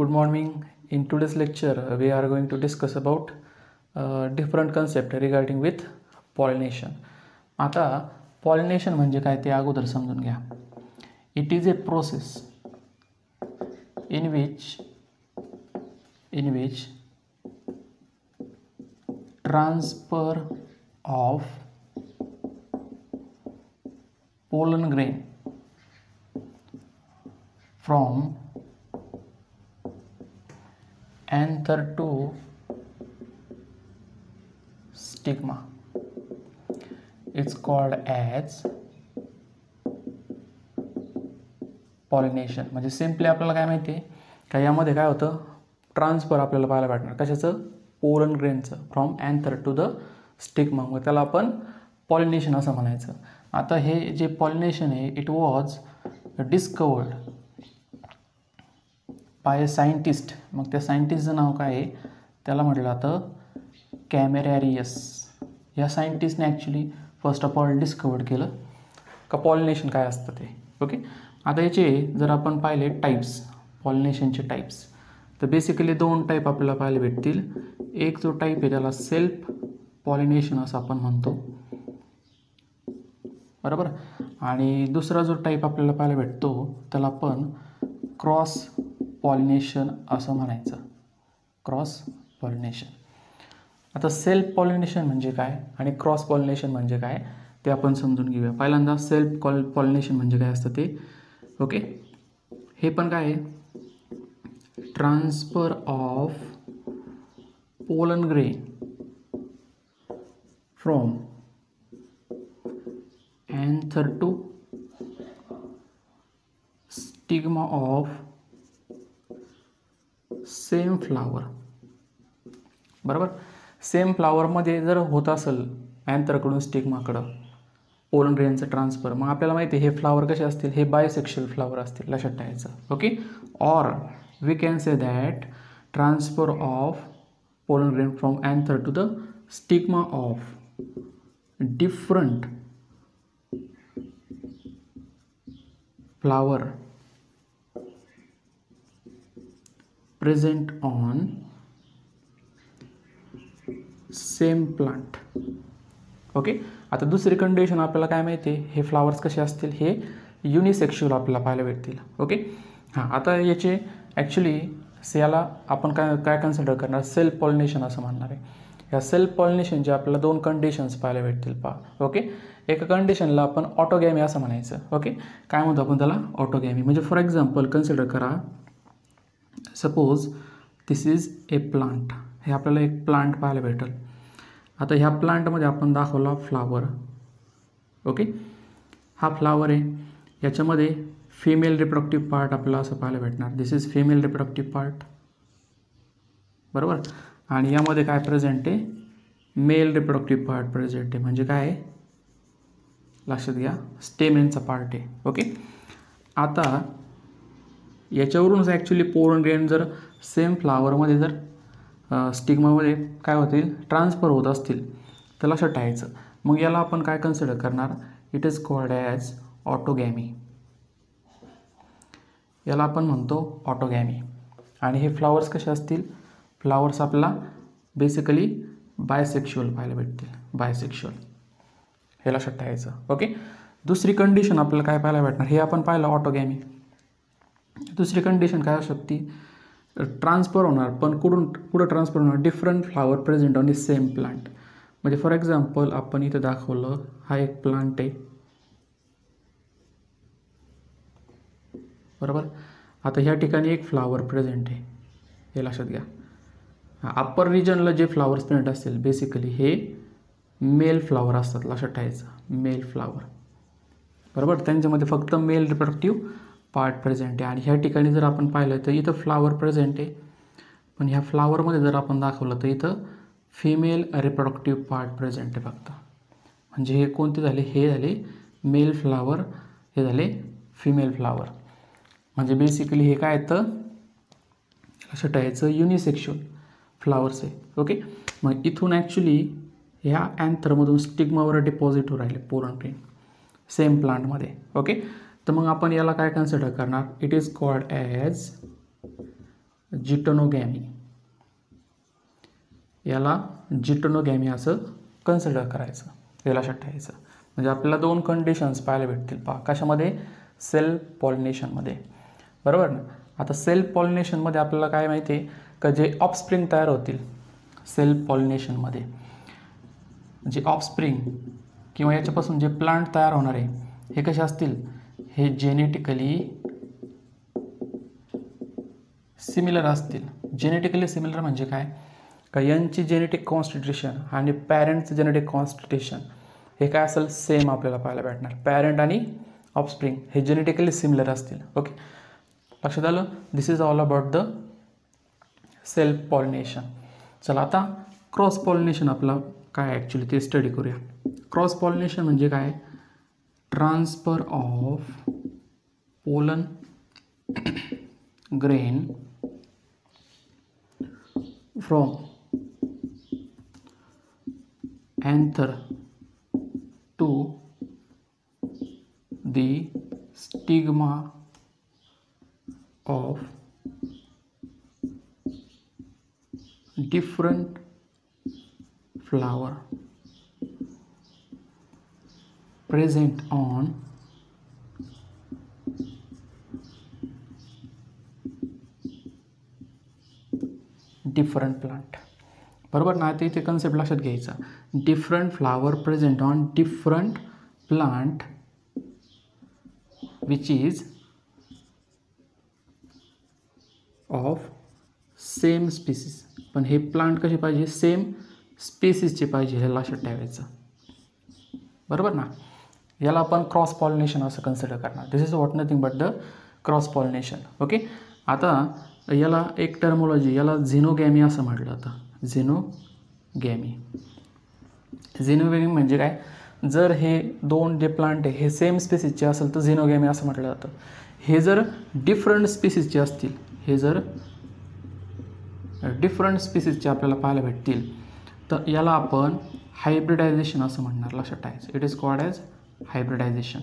Good morning. In today's lecture, we are going to discuss about different concept regarding with pollination. आता pollination म्हणजे काय ते अगोदर समजून घ्या. It is a process in which transfer of pollen grain from anther to stigma. It's called as pollination. म्हणजे simply आपल्याला काय माहिती आहे का यामध्ये काय होतं, ट्रान्सफर आपल्याला पाहायला भेटणार कशाचं, पोलन ग्रेनचं from anther to the stigma. मग त्याला आपण पॉलिनेशन असं म्हणायचं. आता हे जे पॉलिनेशन आहे it was discovered by a scientist. मग त्या सायंटिस्टचं नाव काय आहे, त्याला म्हटलं जातं कॅमेरॅरियस. या सायंटिस्टने actually first of all discovered केलं का पॉलिनेशन काय असतं ते. ओके, आता याचे जर आपण पाहिले टाईप्स, पॉलिनेशनचे टाईप्स, तर बेसिकली दोन टाईप आपल्याला पाहायला भेटतील. एक जो टाईप आहे त्याला सेल्फ पॉलिनेशन असं आपण म्हणतो, बरोबर. आणि दुसरा जो टाईप आपल्याला पाहायला भेटतो त्याला आपण क्रॉस पॉलिनेशन असं म्हणायचं, क्रॉस पॉलिनेशन. आता सेल्फ पॉलिनेशन म्हणजे काय आणि क्रॉस पॉलिनेशन म्हणजे काय ते आपण समजून घेऊया. पहिल्यांदा सेल्फ पॉलिनेशन म्हणजे काय असतं ते. ओके, हे पण काय आहे, transfer of pollen grain from anther to stigma of same flower. बरोबर, सेम फ्लावरमध्ये जर होत असेल अँथरकडून स्टिग्माकडं पोलन ग्रेनचं ट्रान्सफर, मग आपल्याला माहिती आहे हे फ्लावर कसे असतील, हे बायसेक्शुअल फ्लावर असतील, लक्षात ठेवायचं. Okay, or we can say that transfer of pollen grain from anther to the stigma of different flower present on same plant. Okay, आता दुसरी कंडिशन आपल्याला काय माहिती आहे, हे फ्लावर्स कसे असतील, हे युनिसेक्शुअल आपल्याला पाहायला भेटतील. ओके, हां, आता याचे ॲक्च्युली याला आपण काय कन्सिडर करणार, सेल्फ पॉलिनेशन असं म्हणणार आहे. या सेल्फ पॉलिनेशनचे आपल्याला दोन कंडिशन्स पाहायला भेटतील पहा. ओके, एका कंडिशनला आपण ऑटोगॅमी असं म्हणायचं. ओके, काय म्हणतो आपण त्याला, ऑटोगॅमी. म्हणजे फॉर एक्झाम्पल कन्सिडर करा, suppose this is a plant. हे आपल्याला एक प्लांट पाहायला भेटेल. आता ह्या प्लांटमध्ये आपण दाखवला फ्लावर. ओके, हा फ्लावर आहे, याच्यामध्ये फिमेल रिप्रोडक्टिव्ह पार्ट आपल्याला असं पाहायला भेटणार. This is female reproductive part, बरोबर. आणि यामध्ये काय प्रेझेंट आहे, मेल रिप्रोडक्टिव्ह पार्ट प्रेझेंट आहे. म्हणजे काय आहे, लक्षात घ्या, स्टेमेनचा पार्ट आहे. ओके, आता याच्यावरूनच ॲक्च्युली पोलन ग्रेन जर सेम फ्लावरमध्ये जर स्टिग्मामध्ये काय होतील, ट्रान्सफर होत असतील तर लक्षात ठेवायचं. मग याला आपण काय कन्सिडर करणार, it is called as autogamy. याला आपण म्हणतो ऑटोगॅमी. आणि हे फ्लावर्स कसे असतील, फ्लावर्स आपल्याला बेसिकली बायसेक्शुअल पाहायला भेटतील, बायसेक्शुअल, हे लक्षात ठेवायचं. ओके, दुसरी कंडिशन आपल्याला काय पाहायला भेटणार, हे आपण पाहिलं ऑटोगॅमी. दुसरी कंडिशन काय असू शकते, ट्रान्सफर होणार, पण कुठं ट्रान्सफर होणार, different flower present on the same plant. म्हणजे फॉर एक्झाम्पल आपण इथं दाखवलं, हा एक प्लांट आहे, बरोबर. आता ह्या ठिकाणी एक फ्लावर प्रेझेंट आहे, हे लक्षात घ्या. अप्पर रिजनला जे फ्लावर्स प्रेझेंट असतील बेसिकली हे मेल फ्लावर असतात, लक्षात ठेवायचं, मेल फ्लावर, बरोबर. त्यांच्यामध्ये फक्त मेल रिप्रोडक्टिव्ह पार्ट प्रेझेंट आहे. आणि ह्या ठिकाणी जर आपण पाहिलं तर इथं फ्लावर प्रेझेंट आहे, पण ह्या फ्लावरमध्ये जर आपण दाखवलं तर इथं फिमेल रिप्रोडक्टिव्ह पार्ट प्रेझेंट आहे फक्त. म्हणजे हे कोणते झाले, हे झाले मेल फ्लावर, हे झाले फिमेल फ्लावर. म्हणजे बेसिकली हे काय येतं, लक्षात ठेवायचं, युनिसेक्शुअल फ्लावर्स आहे. ओके, मग इथून ॲक्च्युली ह्या अँथरमधून स्टिग्मावर डिपॉझिट होऊ राहिले पोलन ग्रेन सेम प्लांटमध्ये. ओके, तर मग आपण याला काय कन्सिडर करणार, it is called as geitonogamy, याला जिटोनोगॅमी असं कन्सिडर करायचं, हे लक्षात ठेवायचं. म्हणजे आपल्याला 2 कंडिशन्स पाहायला भेटतील पहा, कशामध्ये? सेल्फ पॉलिनेशनमध्ये, बरोबर ना. आता सेल्फ पॉलिनेशनमध्ये आपल्याला काय माहिती आहे का, जे ऑफस्प्रिंग तयार होतील सेल्फ पॉलिनेशनमध्ये, जे ऑफस्प्रिंग किंवा याच्यापासून जे प्लांट तयार होणार आहे हे कसे असतील? हे जेनेटिकली सिमिलर असतील. जेनेटिकली सिमिलर म्हणजे काय का, यांची जेनेटिक कॉन्स्टिट्यूशन आणि पॅरेंटचं जेनेटिक कॉन्स्टिट्यूशन हे काय असेल? सेम आपल्याला पाहायला भेटणार. पॅरेंट आणि ऑफस्प्रिंग हे जेनेटिकली सिमिलर असतील. ओके, लक्षात आलं? This is all about the self pollination. चला आता क्रॉस पॉलिनेशन आपला काय ॲक्च्युली ते स्टडी करूया. क्रॉस पॉलिनेशन म्हणजे काय? Transfer of pollen grain from anther to the stigma of different flower present on different plant. बरोबर ना. आता इथे कन्सेप्ट लक्षात घ्यायचा. Different flower present on different plant which is of same species. पण हे प्लांट कसे पाहिजे? सेम स्पीसीजचे पाहिजे, हे लक्षात ठेवायचं. बरोबर ना. याला आपण क्रॉस पॉलिनेशन असं कन्सिडर करणार. This is what nothing but the cross pollination. Okay, आता याला एक टर्मोलॉजी, याला झिनोगॅमी असं म्हटलं जातं. झिनोगॅमी. झिनोगॅमी म्हणजे काय? जर हे 2 जे प्लांट आहे हे सेम स्पीसीजचे असेल तर झिनोगॅमी असं म्हटलं जातं. हे जर डिफरंट स्पीसीजचे असतील, हे जर डिफरंट स्पीसीजचे आपल्याला पाहायला भेटतील तर याला आपण हायब्रिडायझेशन असं म्हणणार. लक्षात ठेवायचं. It is called as hybridization.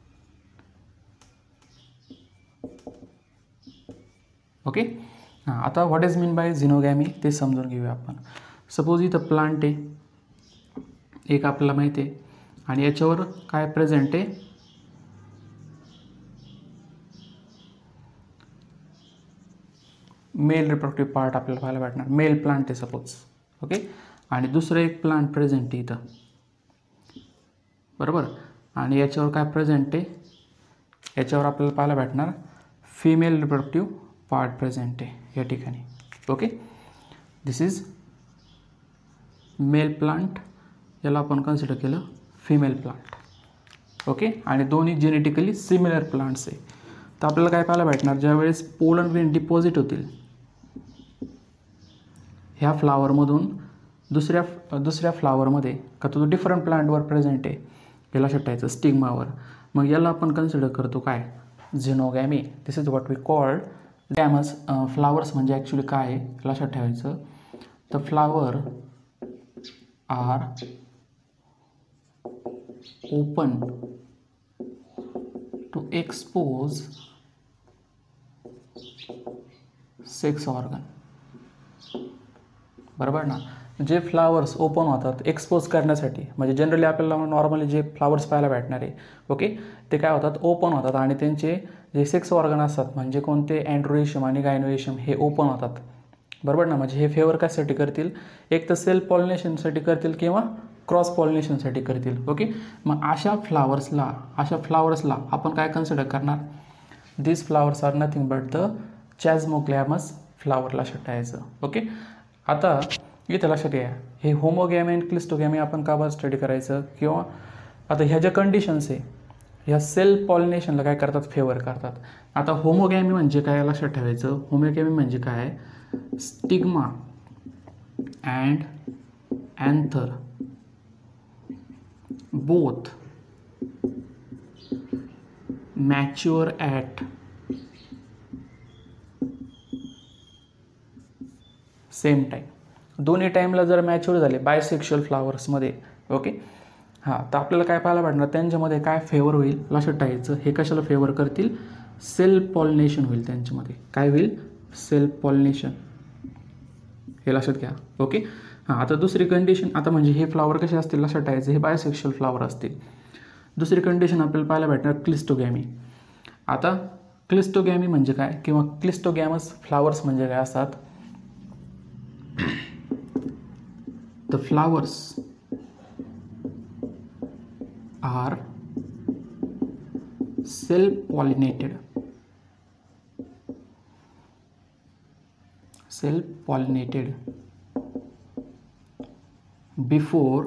Okay, हां, आता what is mean by xenogamy ते समजून घेऊया आपण. सपोज इथं प्लांट आहे एक, आपल्याला माहिती आहे, आणि याच्यावर काय प्रेझेंट आहे? मेल रिप्रोडक्टिव्ह पार्ट आपल्याला पाहायला भेटणार. मेल प्लांट आहे सपोज. ओके, आणि दुसरं एक प्लांट प्रेझेंट आहे इथं, बरोबर. आणि याच्यावर काय प्रेझेंट आहे? याच्यावर आपल्याला पाहायला भेटणार फिमेल रिप्रोडक्टिव्ह पार्ट प्रेझेंट आहे या ठिकाणी. Okay, this is male plant, याला आपण कन्सिडर केलं फिमेल प्लांट. ओके, आणि दोन्ही जेनेटिकली सिमिलर प्लांट्स आहे. तर आपल्याला काय पाहायला भेटणार? ज्यावेळेस पोलन ग्रेन डिपॉझिट होतील ह्या फ्लावरमधून दुसऱ्या फ्लावरमध्ये, का तो डिफरंट प्लांटवर प्रेझेंट आहे, याला शटायचं स्टिग्मावर. मग याला आपण कन्सिडर करतो काय? Xenogamy. This is what we called गॅमस. फ्लावर्स म्हणजे ॲक्च्युली काय आहे लक्षात ठेवायचं. तर flower are open to expose sex organ. बरोबर ना. जे फ्लावर्स ओपन होतात एक्सपोज करण्यासाठी, म्हणजे जनरली आपल्याला नॉर्मली जे फ्लावर्स पाहायला भेटणार आहे, ओके, ते काय होतात? ओपन होतात आणि त्यांचे जे सेक्स ऑर्गन असतात म्हणजे कोणते अँड्रोएशियम आणि गायनोएशियम हे ओपन होतात. बरोबर ना. म्हणजे हे फेवर कशासाठी करतील? एक तर सेल्फ पॉलिनेशनसाठी करतील किंवा क्रॉस पॉलिनेशनसाठी करतील. ओके, मग अशा फ्लावर्सला आपण काय कन्सिडर करणार? This flowers are nothing but the chasmogamous flower. लक्षात ठेवायचं. ओके, आता इथं लक्षात घ्या, हे होमोगॅमी आणि क्लिस्टोगॅमी आपण का बरं स्टडी करायचं? किंवा आता ह्या ज्या कंडिशन्स आहे ह्या सेल्फ पॉलिनेशनला काय करतात? फेवर करतात. आता होमोगॅमी म्हणजे काय लक्षात ठेवायचं? होमोगॅमी म्हणजे काय? Stigma and anther both mature at same time. दोन्ही टाईमला जर मॅच्युअर झाले बायसेक्शुअल फ्लावर्समध्ये, ओके, हां, तर आपल्याला काय पाहायला भेटणार? त्यांच्यामध्ये काय फेवर होईल? लक्षात ठेवायचं. हे कशाला फेवर करतील? सेल्फ पॉलिनेशन होईल त्यांच्यामध्ये. काय होईल? सेल्फ पॉलिनेशन, हे लक्षात घ्या. ओके. हां, आता दुसरी कंडिशन, आता म्हणजे हे फ्लावर कसे असतील लक्षात ठेवायचे, हे बायोसेक्शुअल फ्लावर असतील. दुसरी कंडिशन आपल्याला पाहायला भेटणार क्लिस्टोगॅमी. आता क्लिस्टोगॅमी म्हणजे काय किंवा क्लिस्टोगॅमस फ्लावर्स म्हणजे काय असतात, the flowers are self pollinated before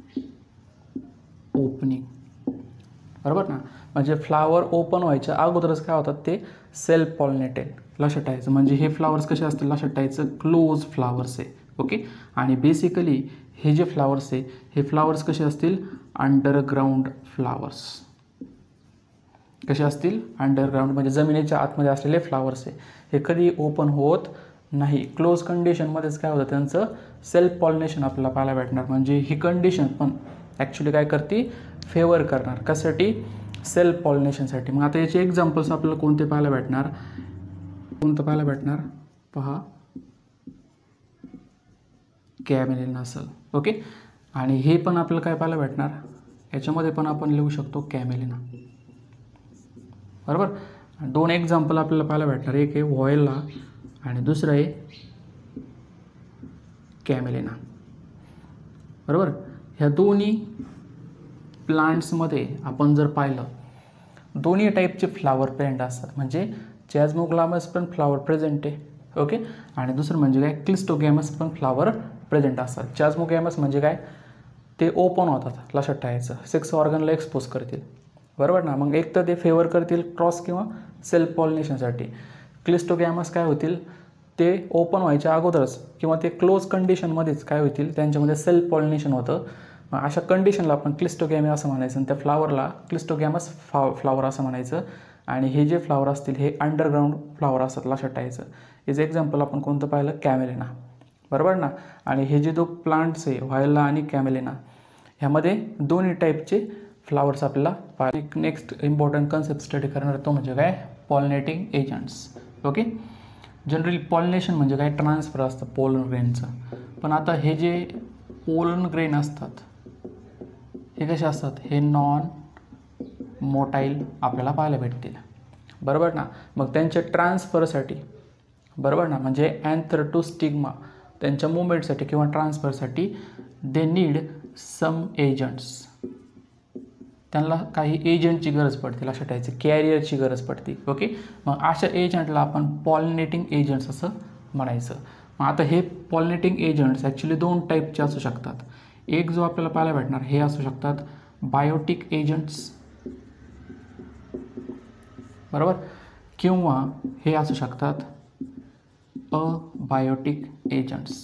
opening. बरोबर ना. म्हणजे फ्लावर ओपन व्हायच्या अगोदरच काय होतात ते सेल्फ पॉलिनेटेड. लक्षात ठेवायचं. म्हणजे हे फ्लावर्स कसे असतील लक्षात ठेवायचं, क्लोज फ्लावर्स आहे. ओके. आणि बेसिकली हे जे फ्लावर्स आहे हे फ्लावर्स कसे असतील, अंडरग्राऊंड फ्लावर्स. कसे असतील, अंडरग्राऊंड म्हणजे जमिनीच्या आतमध्ये असलेले फ्लावर्स आहे. हे कधी ओपन होत नाही. क्लोज कंडिशनमध्येच काय होतं त्यांचं सेल्फ पॉलिनेशन आपल्याला पाहायला भेटणार. म्हणजे ही कंडिशन पण ॲक्च्युली काय करते, फेवर करणार. कशासाठी, सेल्फ पॉलिनेशनसाठी. मग आता याचे एक्झाम्पल्स आपल्याला कोणते पाहायला भेटणार, पहा, कॅमेलिन असेल. ओके. आणि हे पण आपल्याला काय पाहायला भेटणार, याच्यामध्ये पण आपण लिहू शकतो कॅमेलिना. बरोबर. 2 एक्झाम्पल आपल्याला पाहायला भेटणार, एक आहे व्हॉयला आणि दुसरं आहे कॅमेलिना. बरोबर. ह्या दोन्ही प्लांट्समध्ये आपण जर पाहिलं, दोन्ही टाईपचे फ्लावर प्रेझेंट असतात. म्हणजे चॅझमोग्लामस पण फ्लावर प्रेझेंट आहे. ओके. आणि दुसरं म्हणजे काय, क्लिस्टोगॅमस पण फ्लावर प्रेझेंट असतात. चॅझमोग्लामस म्हणजे काय, ते ओपन होतात. लक्षात ठेवायचं. सेक्स ऑर्गनला एक्सपोज करतील. बरोबर ना. मग एक तर ते फेवर करतील क्रॉस किंवा सेल्फ पॉलिनेशनसाठी. क्लिस्टोगॅमस काय होतील, ते ओपन व्हायच्या अगोदरच किंवा ते क्लोज कंडिशनमध्येच काय होतील, त्यांच्यामध्ये सेल्फ पॉलिनेशन होतं. अशा कंडिशनला आपण क्लिस्टोगॅमी असं म्हणायचं आणि त्या फ्लावरला क्लिस्टोगॅमस फ्लावर असं म्हणायचं. आणि हे जे फ्लावर असतील हे अंडरग्राऊंड फ्लावर असतात. लक्षात ठेवायचं. याचं एक्झाम्पल आपण कोणतं पाहिलं, कॅमेलिना. बरोबर ना. आणि हे जे 2 प्लांट्स आहे व्हायला आणि कॅमेलिना, ह्यामध्ये दोन्ही टाईपचे फ्लावर्स आपल्याला पाहिजे. नेक्स्ट इम्पॉर्टंट कन्सेप्ट स्टडी करणार तो म्हणजे काय, pollinating agents. Okay. Generally pollination म्हणजे काय, ट्रान्सफर असतं पोलन ग्रेनचं. पण आता हे जे पोलन ग्रेन असतात हे कसे असतात, हे नॉन मोटाईल आपल्याला पाहायला भेटतील. बरोबर ना. मग त्यांच्या ट्रान्सफरसाठी, बरोबर ना, म्हणजे अँथर टू स्टिग्मा, त्यांच्या मुवमेंटसाठी किंवा ट्रान्सफरसाठी दे नीड सम एजंट्स. त्यांना काही एजंटची गरज पडते. लक्षात ठेवायचं, कॅरियरची गरज पडते. ओके. मग अशा एजंटला आपण पॉलिनेटिंग एजंट्स असं म्हणायचं. मग आता हे पॉलिनेटिंग एजंट्स ॲक्च्युली 2 टाईपचे असू शकतात. एक जो आपल्याला पाहायला भेटणार हे असू शकतात बायोटिक एजंट्स. बरोबर. किंवा हे असू शकतात अबायोटिक एजंट्स.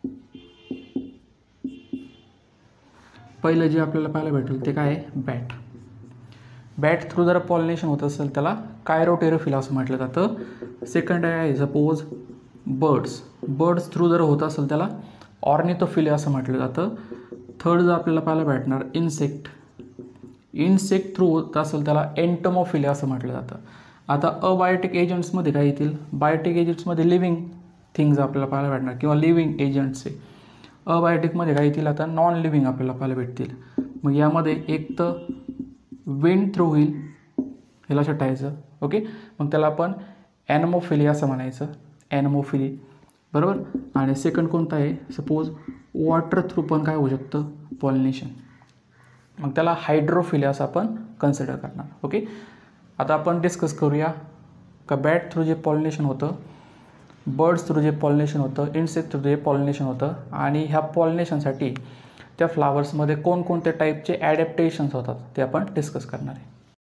पहिलं जे आपल्याला पाहायला भेटेल ते काय आहे, बॅट थ्रू जर पॉलिनेशन होत असेल त्याला कायरोटेरोफिल असं म्हटलं जातं. सेकंड आहे सपोज बर्ड्स थ्रू जर होत असेल त्याला ऑर्निथोफिली असं म्हटलं जातं. थर्ड जर आपल्याला पाहायला भेटणार इन्सेक्ट थ्रू होत असेल त्याला एंटोमोफिली असं म्हटलं जातं. आता अबायोटिक एजंट्समध्ये काय येतील, बायोटिक एजंट्समध्ये लिव्हिंग थिंग्स आपल्याला पाहायला भेटणार किंवा लिव्हिंग एजंट्स आहे. अबायोटिकमध्ये काय येतील, आता नॉन लिव्हिंग आपल्याला पाहायला भेटतील. मग यामध्ये एक तर विंड थ्रू होईल, हे लक्षात ठेवायचं. ओके. मग त्याला आपण ॲनमोफिली असं म्हणायचं, ॲनमोफिली. बरोबर. आणि सेकंड कोणता आहे, सपोज वॉटर थ्रू पण काय होऊ शकतं, पॉलिनेशन. मग त्याला हायड्रोफिली असं आपण कन्सिडर करणार. ओके. आता आपण डिस्कस करूया का बॅट थ्रू जे पॉलिनेशन होतं, बर्ड्स थ्रू जे पॉलिनेशन होतं, इन्सेक्ट थ्रू जे पॉलिनेशन होतं, आणि ह्या पॉलिनेशनसाठी त्या फ्लावर्समध्ये कोणकोणत्या टाईपचे ॲडॅप्टेशन्स होतात ते आपण डिस्कस करणार आहे.